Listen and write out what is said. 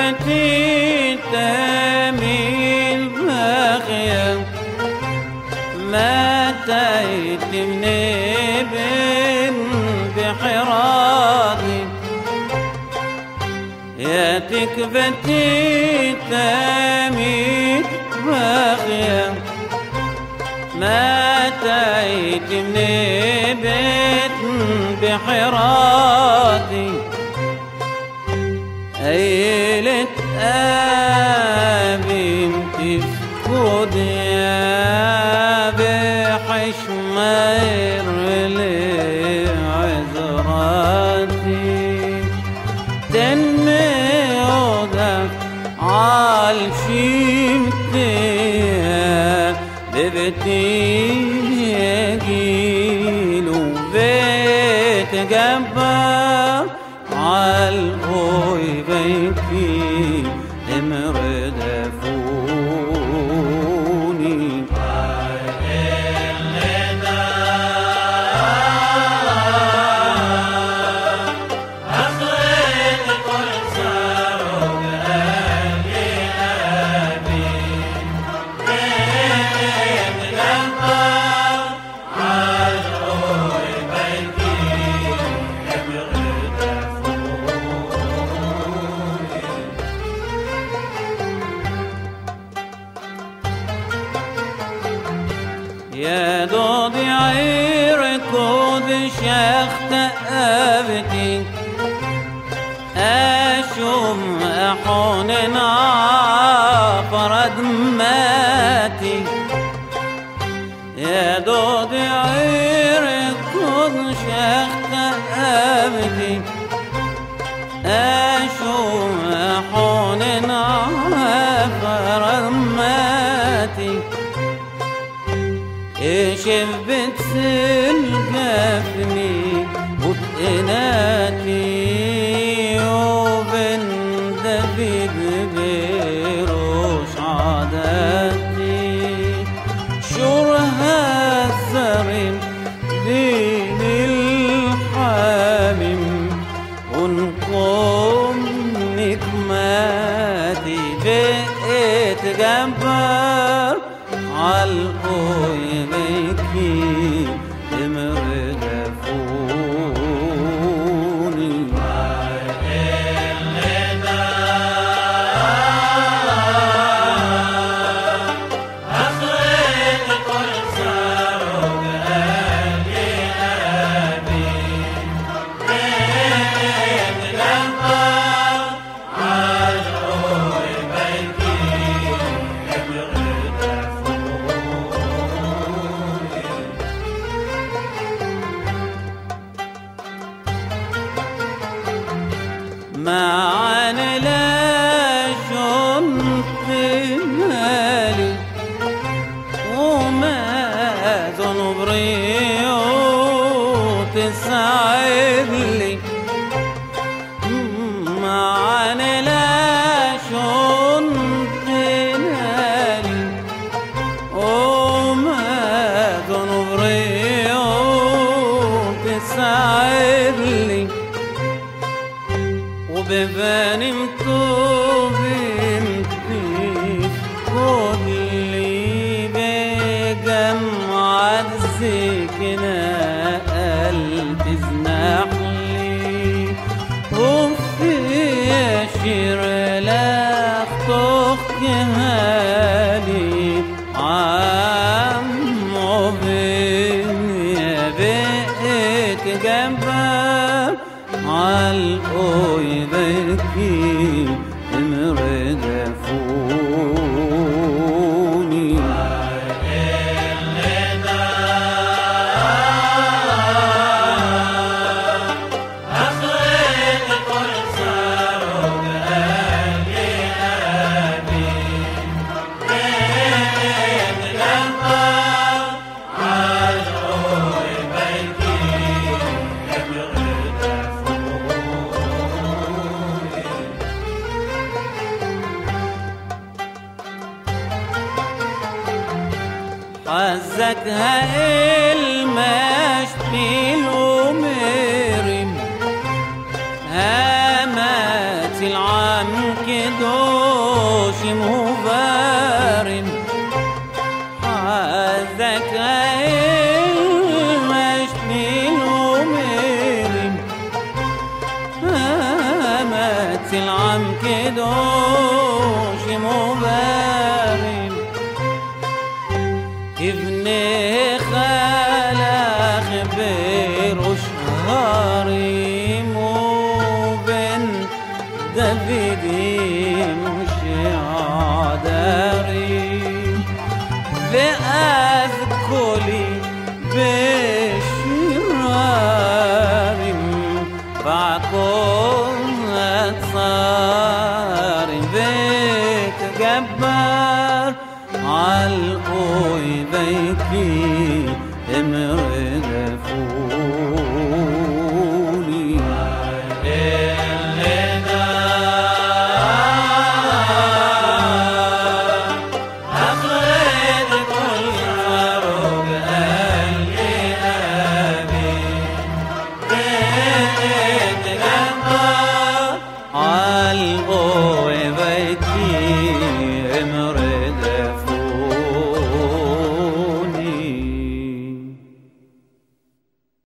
تكفتي تميل باغية ما تأتي من ابن بحرادي يا تكفتي تميل باغية ما تأتي من ابن بحرادي أيلة أبي تفقد يا بحشمير لعذراتي تنمي وضف عالشيمتي ببتي يجيلو بيت جبار عالقوي بيكي امردفوني أخرت كل صاروخ قلبي أبي بيت جبار عالقوي بيكي يا دودي عير كود شيخت أبتي أشوم أحون فرد ماتي يا دودي عير كود شيخت أبتي أشوم أحون فرد ماتي إيشف بتسلقفني وطئناتي وبن دبيب بيروش عاداتي شورها الزرم بين الحامم ونقوم نكماتي بقيت جبار عالقوي بيكي امردفوني أخرت كل صاروخ قلبي أبي بيت جبار عالقوي بيكي معانا لا شنط مالي وما ذنب ريوت تسعد لي معانا لا شنط مالي وما ذنب ريوت تسعد لي وببنمتو بنتي كلي بجمع السكنة قلب تزنحلي وفي شير لاختك هالي عم عبين يا بقيت جنبك عالقوي بيكي امردفوني أخرت كل صاروخ قلبي أبي بيت جبار عالقوي بيكي حزكها المشتي ومرم هامات العام كده بأذكولي بشرار بعكم أتصار بتجبر عالقوي بيكي امر